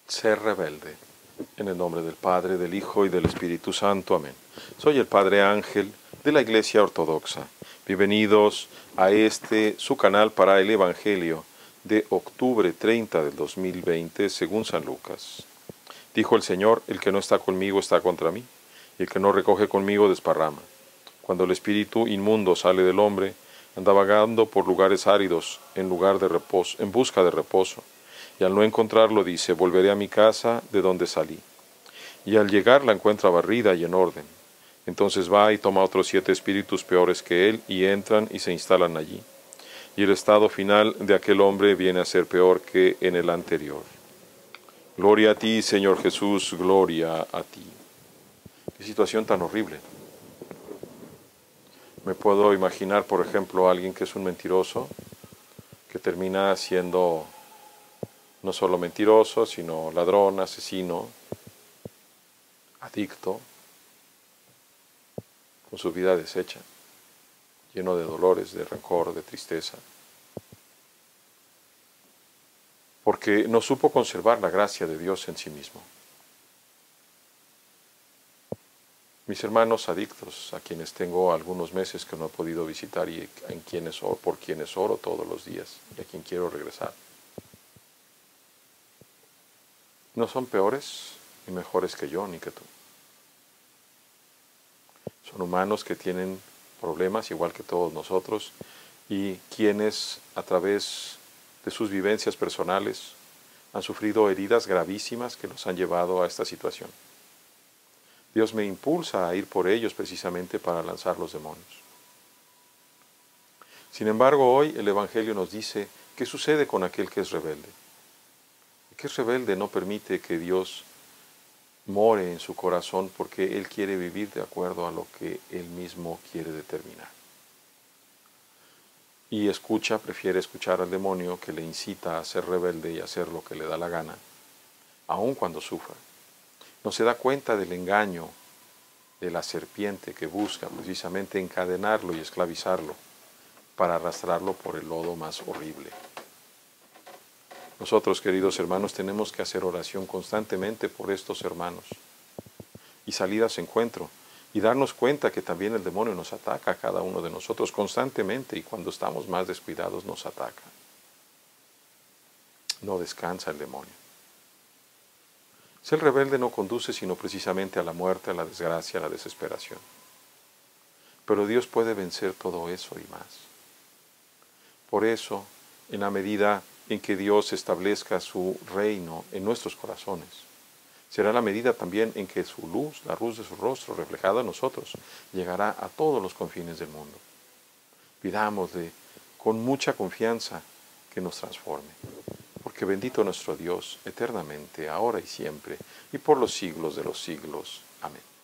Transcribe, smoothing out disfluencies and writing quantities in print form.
Ser rebelde. En el nombre del Padre, del Hijo y del Espíritu Santo. Amén. Soy el Padre Ángel de la Iglesia Ortodoxa. Bienvenidos a su canal para el Evangelio de octubre 30 del 2020 según San Lucas. Dijo el Señor: el que no está conmigo está contra mí, y el que no recoge conmigo desparrama. Cuando el espíritu inmundo sale del hombre, anda vagando por lugares áridos en busca de reposo. Y al no encontrarlo dice: volveré a mi casa de donde salí. Y al llegar la encuentra barrida y en orden. Entonces va y toma otros 7 espíritus peores que él, y entran y se instalan allí. Y el estado final de aquel hombre viene a ser peor que en el anterior. Gloria a ti, Señor Jesús, gloria a ti. Qué situación tan horrible. Me puedo imaginar, por ejemplo, a alguien que es un mentiroso, que termina siendo no solo mentiroso, sino ladrón, asesino, adicto, con su vida deshecha, lleno de dolores, de rencor, de tristeza, porque no supo conservar la gracia de Dios en sí mismo. Mis hermanos adictos, a quienes tengo algunos meses que no he podido visitar y por quienes oro todos los días y a quien quiero regresar, no son peores ni mejores que yo ni que tú. Son humanos que tienen problemas igual que todos nosotros, y quienes a través de sus vivencias personales han sufrido heridas gravísimas que los han llevado a esta situación. Dios me impulsa a ir por ellos precisamente para lanzar los demonios. Sin embargo, hoy el Evangelio nos dice qué sucede con aquel que es rebelde. El que es rebelde no permite que Dios more en su corazón, porque él quiere vivir de acuerdo a lo que él mismo quiere determinar. Y prefiere escuchar al demonio, que le incita a ser rebelde y a hacer lo que le da la gana, aun cuando sufra. No se da cuenta del engaño de la serpiente que busca precisamente encadenarlo y esclavizarlo para arrastrarlo por el lodo más horrible. Nosotros, queridos hermanos, tenemos que hacer oración constantemente por estos hermanos y salidas a encuentro, y darnos cuenta que también el demonio nos ataca a cada uno de nosotros constantemente, y cuando estamos más descuidados nos ataca. No descansa el demonio. Ser rebelde no conduce sino precisamente a la muerte, a la desgracia, a la desesperación. Pero Dios puede vencer todo eso y más. Por eso, en la medida en que Dios establezca su reino en nuestros corazones, será la medida también en que su luz, la luz de su rostro reflejada en nosotros, llegará a todos los confines del mundo. Pidámosle con mucha confianza que nos transforme, porque bendito nuestro Dios eternamente, ahora y siempre, y por los siglos de los siglos. Amén.